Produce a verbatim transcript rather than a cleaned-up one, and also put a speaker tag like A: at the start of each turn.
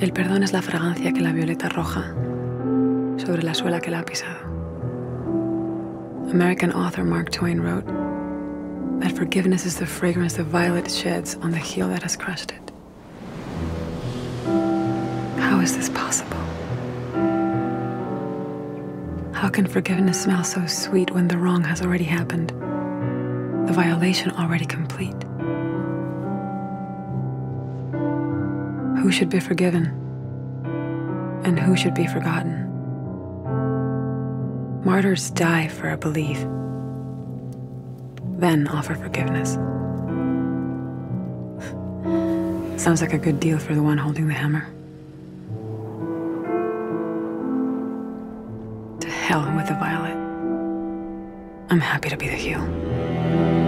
A: El perdón es la fragancia que la violeta arroja sobre la suela que la ha pisado. American author Mark Twain wrote that forgiveness is the fragrance the violet sheds on the heel that has crushed it. How is this possible? How can forgiveness smell so sweet when the wrong has already happened, the violation already complete? Who should be forgiven, and who should be forgotten? Martyrs die for a belief, then offer forgiveness. Sounds like a good deal for the one holding the hammer. To hell with the violet. I'm happy to be the heel.